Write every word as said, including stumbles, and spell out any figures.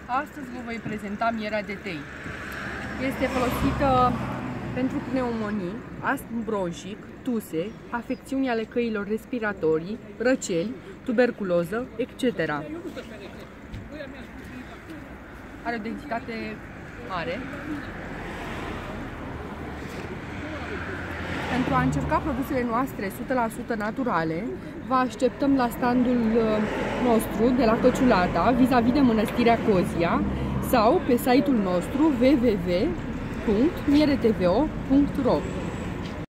Astăzi vă voi prezenta mierea de tei. Este folosită pentru pneumonii, astm bronșic, tuse, afecțiuni ale căilor respiratorii, răceli, tuberculoză, et cetera. Are o densitate mare. Pentru a încerca produsele noastre o sută la sută naturale, vă așteptăm la standul nostru de la Căciulata, vis-a-vis de Mănăstirea Cozia, sau pe site-ul nostru w w w punct mieretvo punct ro.